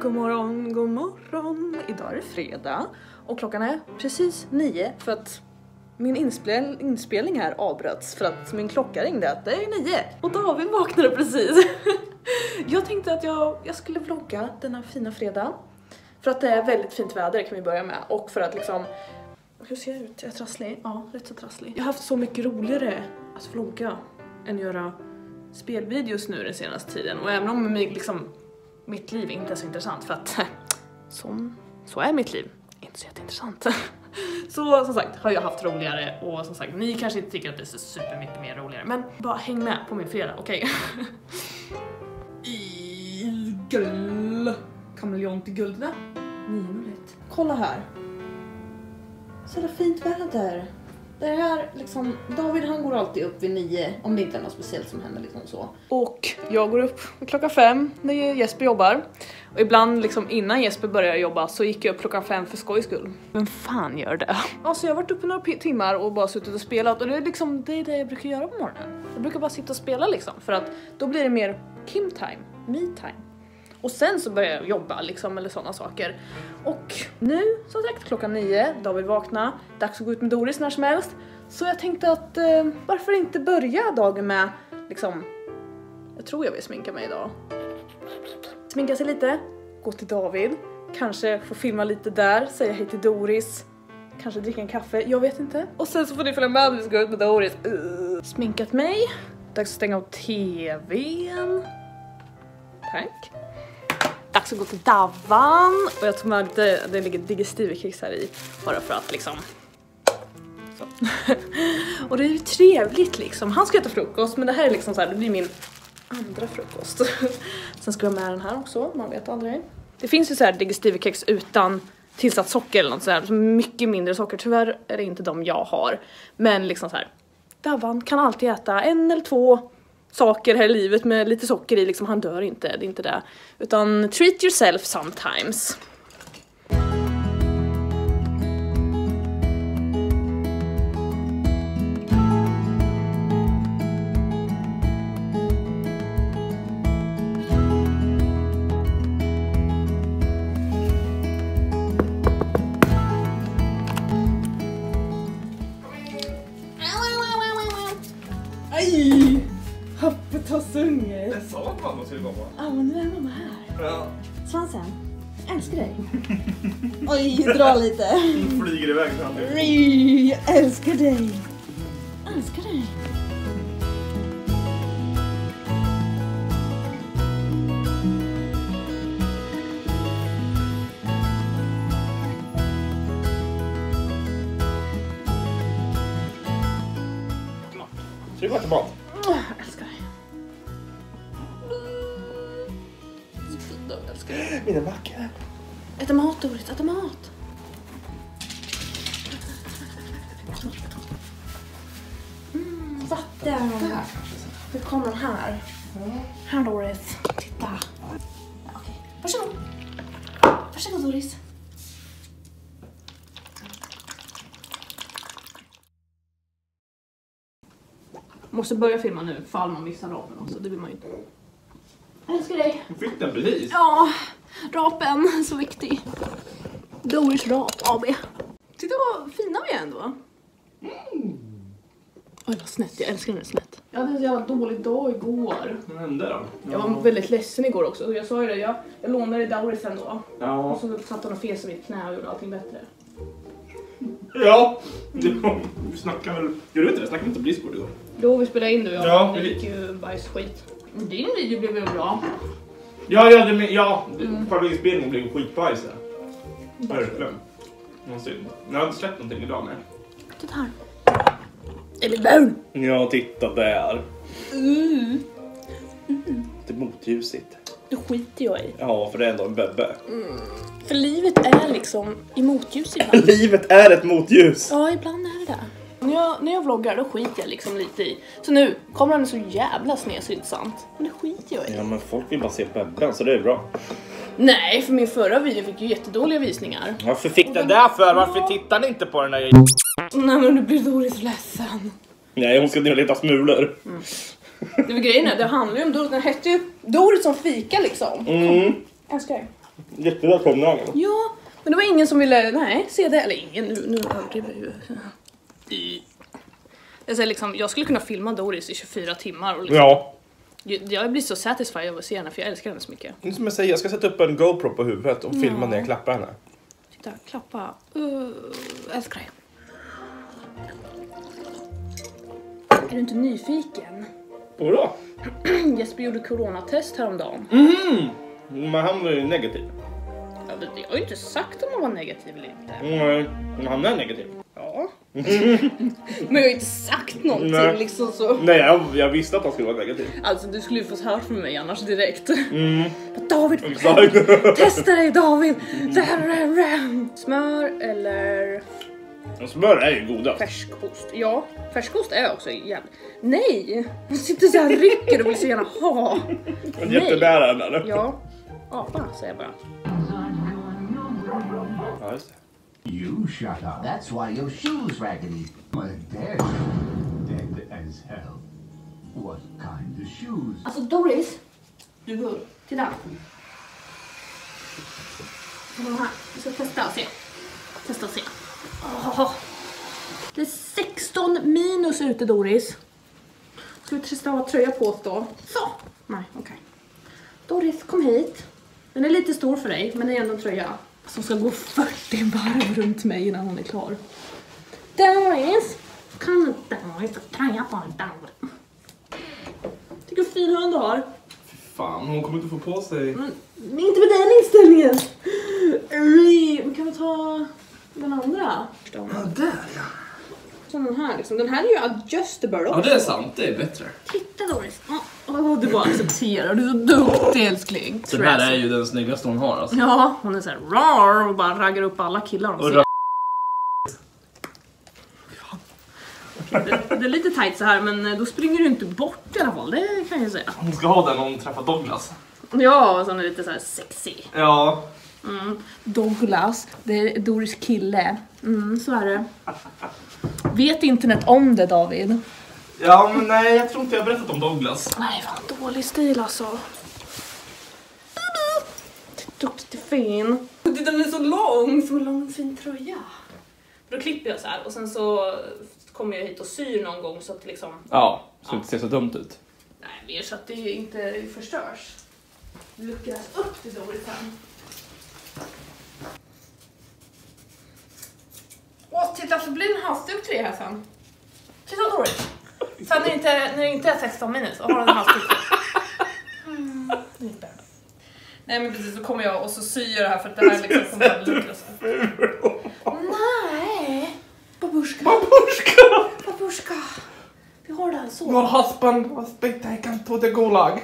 God morgon, god morgon. Idag är det fredag och klockan är precis 9 för att min inspelning här avbröts för att min klocka ringde att det är 9 och David vaknade precis. Jag tänkte att jag skulle vlogga denna fina fredag för att det är väldigt fint väder kan vi börja med och för att liksom, hur ser jag ut? Jag är trasslig? Ja, rätt så trasslig. Jag har haft så mycket roligare att vlogga än göra spelvideos nu den senaste tiden och även om liksom mitt liv inte är så intressant för att så är mitt liv inte så jätteintressant. Så som sagt har jag haft roligare och som sagt ni kanske inte tycker att det är så supermycket mer roligare men bara häng med på min fredag, okej? Igel kameleon till guld, va? 901. Kolla här. Så det fint väder. Det här liksom, David han går alltid upp vid 9 om det inte är något speciellt som händer liksom så. Och jag går upp klockan 5 när Jesper jobbar. Och ibland liksom innan Jesper börjar jobba så gick jag upp klockan 5 för skojs skull. Vem fan gör det? Alltså jag har varit uppe några timmar och bara suttit och spelat och det är liksom det jag brukar göra på morgonen. Jag brukar bara sitta och spela liksom för att då blir det mer Kim-time, me-time. Och sen så börjar jag jobba liksom eller sådana saker. Och nu som sagt klockan 9, David vakna, dags att gå ut med Doris när som helst. Så jag tänkte att varför inte börja dagen med liksom, jag tror jag vill sminka mig idag. Sminka sig lite, gå till David, kanske få filma lite där, säga hej till Doris. Kanske dricka en kaffe, jag vet inte. Och sen så får ni följa med och gå ut med Doris. Sminkat mig, dags att stänga av tvn. Tack. Dags att gå till Davan. Och jag tog med det ligger digestivkex här i. Bara för att liksom så. Och det är ju trevligt liksom. Han ska äta frukost men det här är liksom så här, det blir min andra frukost. Sen ska jag med den här också, man vet aldrig. Det finns ju så här digestivkex utan tillsatt socker eller något så här, mycket mindre socker. Tyvärr är det inte de jag har. Men liksom så här, Davan kan alltid äta 1 eller 2 saker här i livet med lite socker i, liksom han dör inte, det är inte det. Utan treat yourself sometimes. Aj! Hoppet har sungit. Jag sa att mamma skulle komma. Ja, men nu är mamma här. Ja. Svansen, jag älskar dig. Oj, dra lite. Hon flyger iväg fram. Jag älskar dig. Älskar dig. Ska vi gå tillbaka? Jag älskar dig. Jag älskar dig. Mina backar. Äta mat, Doris, äta mat. Vatten. Nu kommer den här. Här, Doris. Titta. Okej. Varsågod. Varsågod, Doris. Måste börja filma nu, fall man missar rapen också, det vill man ju inte. Jag älskar dig. Hon fick den precis. Ja, rapen, så viktig. Doris rap AB. Titta vad fina vi är ändå. Oj, vad snett, jag älskar den snett. Jag hade en jävla dålig dag igår. Vad hände då? Jag var väldigt ledsen igår också, jag sa ju det, jag lånade Doris ändå. Ja. Och så satt hon och fes i mitt knä och gjorde allting bättre. Ja. Du snackade väl... Gjorde du inte det? Snackade inte Blizzboard igår? Då vi spelade in du och Ja, det gick ju bajsskit. Din video blev ju bra. Själva inspelningen blev skitbajs där. Verkligen. Jag har inte släppt någonting idag med. Titta här. Eller bön! Ja, titta där. Det är motljusigt. Det skiter jag i. Ja, för det är ändå en bebbe. För livet är liksom i motljus ibland. Livet är ett motljus. Ja, ibland är det. När jag vloggar då skiter jag liksom lite i. Så nu, kameran är så jävla snedsynt. Men det skiter jag i. Ja, men folk vill bara se bebben så det är bra. Nej, för min förra video fick ju jättedåliga visningar. Varför fick den där för? Varför tittar ni inte på den där? Nej, men du blir Doris ledsen. Nej, hon ska ner och leta smulor. Det var grejen, det handlar ju om Doris. Den hette ju Doris som fika liksom. Mm. Älskar dig. Jättevälkomna. Ja, men det var ingen som ville, se det. Eller ingen, nu överdriver ju. Alltså, liksom, jag skulle kunna filma Doris i 24 timmar. Och liksom, Ja. Jag blir så satisfied av att se henne, för jag älskar henne så mycket. Det är som jag säger, jag ska sätta upp en GoPro på huvudet och filma när jag klappar henne. Titta, klappa. Älskar dig. Är du inte nyfiken? Vadå? Jesper gjorde coronatest häromdagen. Men han var ju negativ. Jag har ju inte sagt om han var negativ eller inte. Nej, men han är negativ. Ja. Men jag har ju inte sagt någonting. Nej. Liksom så. Nej, jag visste att han skulle vara negativ. Alltså du skulle ju få höra från mig annars direkt. David, Exakt. testa dig David. Smör eller Smör är ju goda. färskost? Ja, färskost är också jävligt. Nej, jag sitter så här rycker och vill så gärna ha. Jättebärande eller? Ja, apa säger jag bara. Ja, just det. You shut up. That's why your shoes raggedy. My dead. Dead as hell. What kind of shoes? Alltså Doris, du går. Titta. De här, vi ska testa och se. Det är 16 minus ute Doris. Ska vi testa att ha tröja på oss då? Så! Nej, okej. Doris, kom hit. Den är lite stor för dig, men det är ändå en tröja. Som ska gå 40 varv runt mig innan hon är klar. Doris! Kan Doris få tröja på dig, Doris? Tycker du fin hund du har? Fan, hon kommer inte få på sig. Men inte med den inställningen! Men kan vi ta den andra? Ja, där ja. Som den här liksom. Den här är ju adjustable också. Ja, det är sant. Det är bättre. Titta Doris. Du bara accepterar. Du är så duktig älskling. Den här är ju den snyggaste hon har alltså. Ja, hon är så här rar och bara raggar upp alla killar hon ser. Det är lite tight så här, men då springer du inte bort i alla fall. Det kan jag säga. Hon ska ha den när hon träffar Douglas. Ja, som är lite så här sexy. Ja. Douglas, det är Doris kille. Så är det. Vet internet om det, David? Ja, men nej, jag tror inte jag har berättat om Douglas. Nej, vad dålig stil alltså. Duktig fin. Den är så lång. Så lång fin tröja. Då klipper jag så här och sen så kommer jag hit och syr någon gång så att liksom... Ja, så det inte ser så dumt ut. Nej, mer så att det inte förstörs. Luckras upp till Doris sen. Åh, titta så blir en halsduk till det här sen. Titta Doris. Sen när det inte är 16 minus så har den en halsduk till. Nej men precis, så kommer jag och så syr jag det här för att det här liksom kommer att luckras. Nej. Babushka. Vi har det här så. Your husband was taken to the gulag.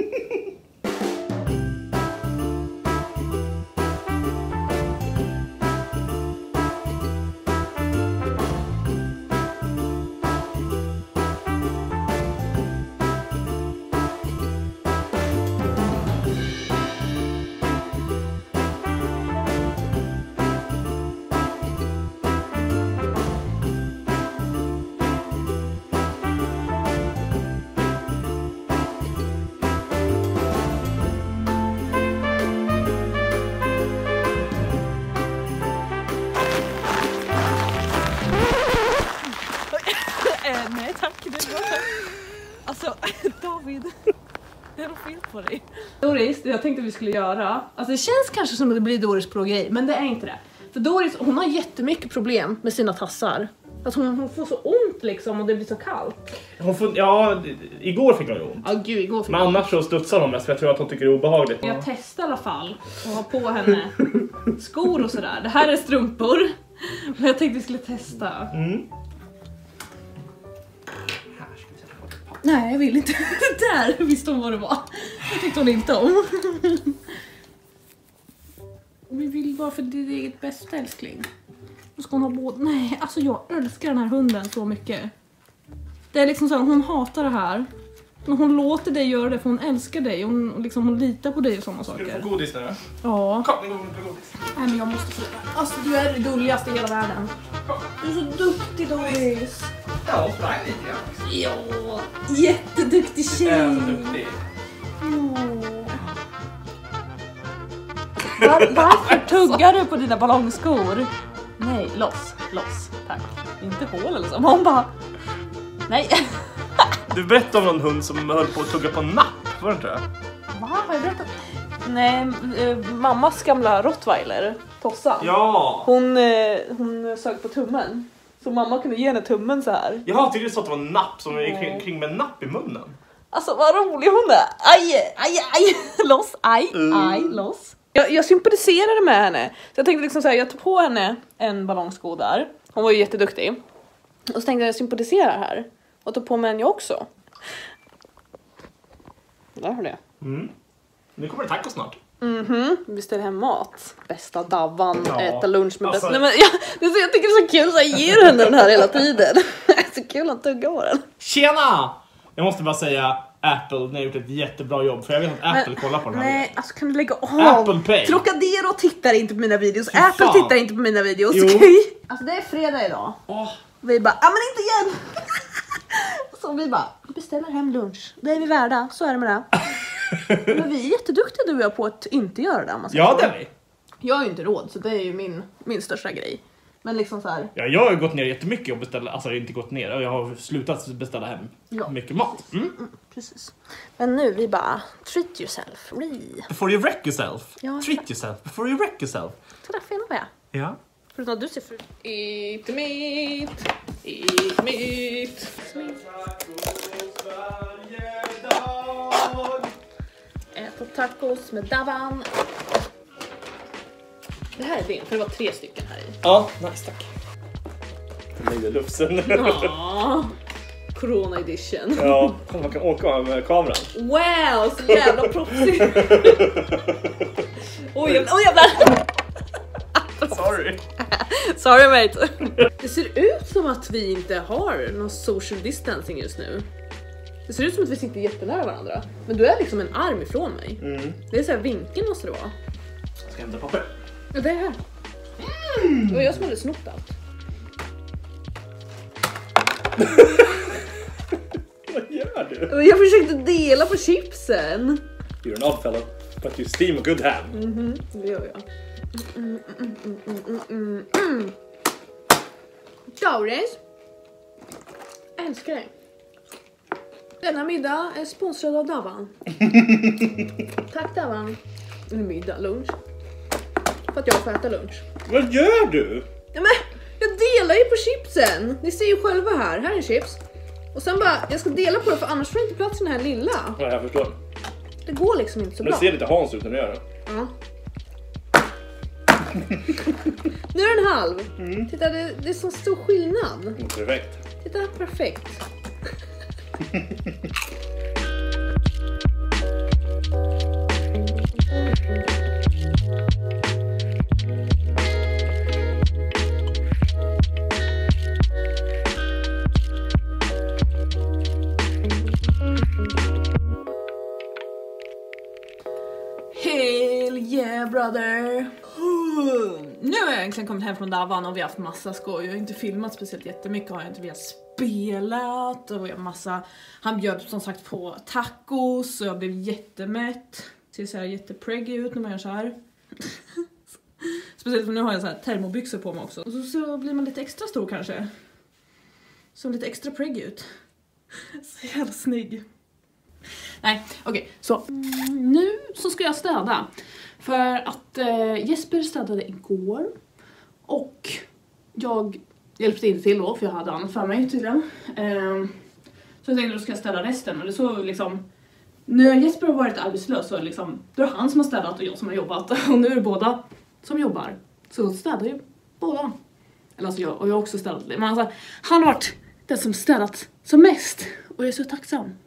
Nej tack, det är bra. Alltså, David, det är något fel på dig. Doris, det jag tänkte vi skulle göra, alltså det känns kanske som att det blir Doris pro-grej, men det är inte det. För Doris, hon har jättemycket problem med sina tassar. Alltså hon får så ont liksom och det blir så kallt. Igår fick hon ju ont. Ja gud, igår fick Men annars så studsar hon mest för jag tror att hon tycker det är obehagligt. jag testar i alla fall och ha på henne skor och sådär. Det här är strumpor. Men jag tänkte vi skulle testa. Nej, jag vill inte. Där visste hon vad det var. Det tyckte hon inte om. Vi vill bara för ditt eget bästa, älskling. Då ska hon ha båda. Nej, alltså jag älskar den här hunden så mycket. Det är liksom så här, hon hatar det här. Men hon låter dig göra det för hon älskar dig. Hon litar på dig och sådana saker. Ska du få godis nu? Ja. Kom, nu går vi på godis. Nej, men jag måste få det. Alltså du är det gulligaste i hela världen. Du är så duktig, Doris. Ja, hon sprang lite grann. Ja, jätteduktig tjej. Jag är så duktig. Varför tuggar du på dina ballongskor? Nej, loss, tack. Inte hål eller så. Hon bara... Nej. Du berättade om någon hund som höll på att tugga på en napp, var det inte det? Va? Har jag berättat? Nej, mammas gamla rottweiler, Tossa. Ja! Hon sög på tummen. Så mamma kunde ge henne tummen så här. Jag tyckte du sa att det var en napp som gick kring med en napp i munnen. Alltså vad rolig hon är. Aj, loss, aj, loss. Jag sympatiserade med henne. Så jag tänkte liksom så här, jag tog på henne en ballongsko där. Hon var ju jätteduktig. Och så tänkte jag sympatisera här. Och tog på mig en jag också. Där har det. Nu kommer det tacos snart. Vi ställer hem mat. Bästa Davvan, äta lunch med alltså... bästa... Nej, men, jag tycker det är så kul så jag ger henne den här hela tiden. Det är så kul att tugga på den. Tjena! Jag måste bara säga Apple, ni har gjort ett jättebra jobb. För jag vet att Apple kollar på den här. Nej, alltså kan du lägga av? Apple Pay. Trocadero tittar inte på mina videos. Fy Apple fan. tittar inte på mina videos. Jo. Okay? Alltså det är fredag idag. Åh. Vi bara, men inte igen. Så vi bara, beställer hem lunch. Det är vi värda, så är det med det. Men vi är jätteduktiga du och jag på att inte göra det. Ja, det är vi. Jag har ju inte råd, så det är ju min största grej. Men liksom så här. Ja, jag har gått ner jättemycket och beställa, alltså inte gått ner, jag har slutat beställa hem mycket mat. Precis. Men nu vi bara, treat yourself. Before you wreck yourself. Ja. Treat yourself before you wreck yourself. Så där fin var jag. Ja. Förutom att du ser fru. Eat meat. Äta tacos med Davvan. Det här är din, för det var 3 stycken här i. Ja, nice, tack. Jag lägger lufsen. Ja, Corona edition. Ja, man kan åka med kameran. Wow, så jävla proffsigt. Oj jävlar. Sorry mate. Det ser ut som att vi inte har någon social distancing just nu. Det ser ut som att vi sitter jättenära varandra. Men du är liksom en arm ifrån mig. Det är så här, vinkeln måste det vara. Jag ska hämta papper. Ja, det är här. Det var jag som hade snott allt. Vad gör du? Jag försökte dela på chipsen. You're an odd fellow, but you steam a good hand. Det gör jag. Daurens. Älskar dig. Denna middag är sponsrad av Davvan. Tack Davvan. Middag, lunch. För att jag får äta lunch. Vad gör du? Ja, men jag delar ju på chipsen. Ni ser ju själva här. Här är chips. Och sen bara, jag ska dela på det för annars får inte plats i den här lilla. Ja, jag förstår. Det går liksom inte så Men bra. det ser lite Hans ut när du gör det. Ja. Nu är den halv. Titta, det är så stor skillnad. Perfekt. Titta, perfekt. Hell yeah brother. Nu har jag egentligen kommit hem från Davvan och vi har haft massa skoj. Jag har inte filmat speciellt jättemycket, har jag inte. Vi har spelat och vi har massa. Han bjöd som sagt på tacos och jag blev jättemätt. Ser så här jättepreggy ut när man gör så här. Speciellt för nu har jag så här termobyxor på mig också. Och så blir man lite extra stor kanske. Som lite extra preggy ut. Så jävla snygg. Nej, okej. Så nu så ska jag städa. För att Jesper städade igår. Och jag hjälpte inte till då, för jag hade annat för mig tydligen. Så jag tänkte att jag städa resten. Men det så liksom, när Jesper har varit arbetslös så liksom, då är det han som har städat och jag som har jobbat. Och nu är det båda som jobbar. Så städar ju båda. Eller alltså jag har också städat. Men alltså, han har varit den som städat som mest. Och jag är så tacksam.